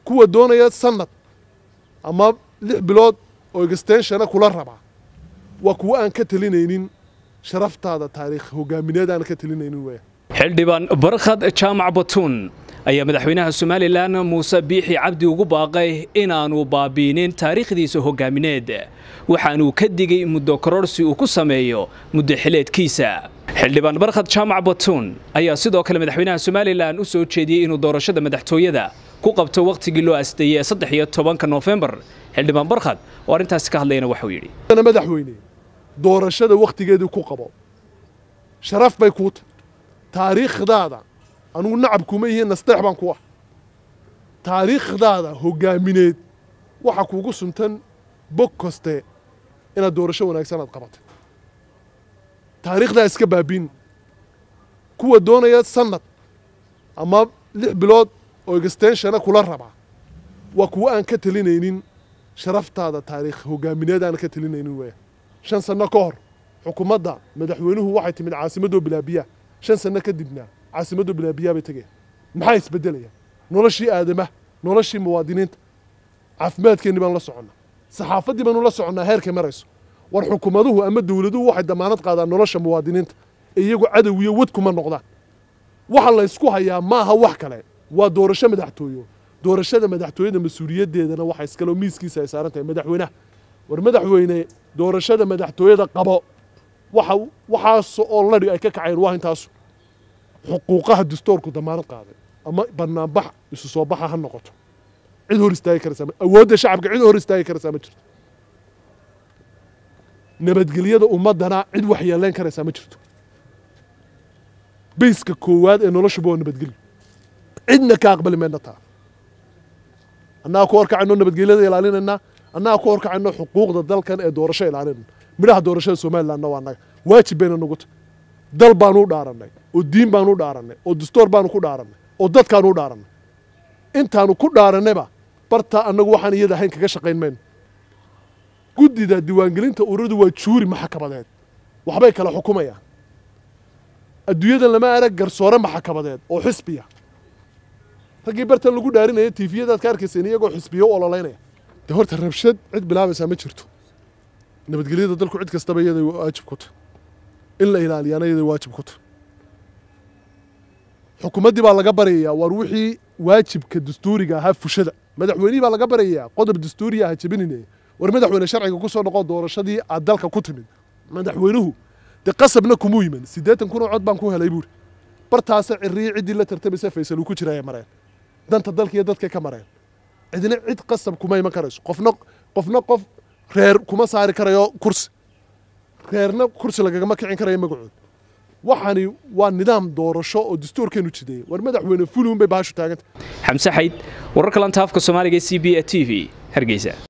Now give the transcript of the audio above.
kuwa doonaya sanad ama 6 bilood oo extension kula raba waa kuwa aan ka talinaynin sharaftaada taariikh hogaamineed aan ka talinaynin way xildhibaan barkhad jaamac batuun ayaa madaxweynaha Soomaaliland Muuse Biixi Cabdi ugu baaqay inaanu baabiinin taariikhdiisa hogaamineed waxaanu ka digay muddo kororsi uu ku sameeyo muddo xileedkiisa xildhibaan barkhad jaamac batuun ayaa sidoo kale madaxweynaha Soomaaliland u soo jeediyay inuu doorashada madaxtooyada ku qabto waqtigii loo asteeyay 13 November xildhibaan barkhad oo arintaas ka hadlayna wuxuu yiri madaxweyne doorashada waqtigeedu ku qabo sharaf bay ku taariikhdaada anu nacab kuma yihiin nasteex baan ku ah taariikhdaada hogaamineed waxa kuugu suntan bog kaste inaad doorasho wanaagsan aad qabatay taariikhda iska baabin kuwa doonaya sanad ama 6 bilood oo extension kula raba waa kuwa aan ka talinaynin sharaftaada taariikh hogaamineed aan ka talinaynin way 5 sano ka hor xukuumadda madaxweynuhu waxay timid caasimadda bilaabiya 5 sano kadibna caasimadda bilaabiya bay tagay maxay isbedelayaan noloshii aadamaha noloshii muwaadiniinta caafimaadkeena baan la soconnaa saxaafadii baan la soconnaa heerka marayso war xukuumaduhu ama dawladuhu waxay damaanad qaadaan nolosha muwaadiniinta iyagu cadawiyo wad kuma noqdaan waxa la isku hayaa maaha wax kale waa doorasho madaxtooyo doorashada madaxtooyada mas'uuliyadeedana waxa iskala miiskiisa ay saaran tahay madaxweynaha war madaxweyne doorashada madaxtooyada qabo waxa oo ladhi ay ka kacayeen waa intaas xuquuqaha dastuurku damaanad qaaday ama barnaamij isu soo baxa ha noqoto cid hor istaagi karaysa awoodda shacabka cid hor istaagi karaysa ma jirto nabadgelyada ummadana cid wax yeelan karaysa ma jirto biiska koowaad ee nolosha boo nabadgelyo cidna ka aqbali meena taa annaga ku horkacayno nabadgelyada ilaalinayna annaga ku horkacayno xuquuqda dalkan ee doorasho ilaalinayna midhaha doorashada Soomaaliland waa naga waajib bayna nagu tahay dal baan u dhaaranay oo diin baan u dhaaranay oo dastuur baan ku dhaaranay oo dadkaan u dhaaranay intaanu ku dhaaranayba barta annagu waxaan iyada ahayn kaga shaqayn mayno guddida diiwaangelinta ururadu waa juuri maxkamadeed waxbay kala xukumayaan adduunyada lama arag garsoore maxkamadeed oo xisbiya ragii bartan lagu dhaarinayay TV-yada ka arkaysay iyagoo xisbiyo oo ololeynaya horta rabshad cid bilaabaysa ma jirto nabadgelyada dalku cid kastaba iyada waajib ku tahay in la ilaaliyana iyada waajib ku tahay xukuumadii baa laga barayaa war wixii waajibka dastuuriga ahaa fushada madaxweynaha baa laga barayaa qodob dastuuri ah jabinayay war madaxweyne sharciga ku soo noqon doorashadii aad dalka ku timid madaxweynuhu de qasabna kuma yimin 80 kun oo cod baan ku helay buur bartaas cirri cidii la tartamaysa Faysal ku jiray mareen danta dalka iyo dadka ka mareen cidina cid qasab kuma iman karayso qofna qof reer kuma saari karayo kursi reerna kursi lagama kicin karayo magacood waxani waa nidaam doorasho oo dastuurkeenu jideeyay war madaxweyne fulun bay baashu taaganta Xamse Xayd wararka lanta afka Soomaaliga CBA TV Hargeysa